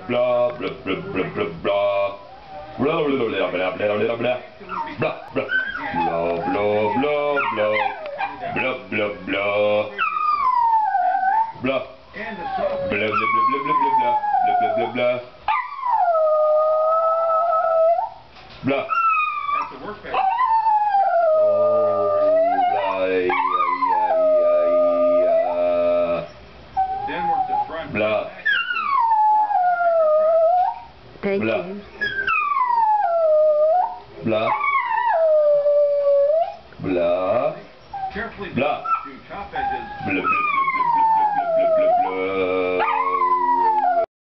blah, blah, blah, blah, blah, blah. Blah, blah, blah, blah, blah, blah, blah. Blah, blah. Blah, blah, blah, blah. Blah, blah, blah. Blah. Blah, blah, blah, blah, blah, blah, blah. Blah, blah, blah, blah. Blah. That's the work phase. Then work the front. Blah. Thank Blah. you. Blah. Blah. Carefully Blah. to top edges. Blah, blah,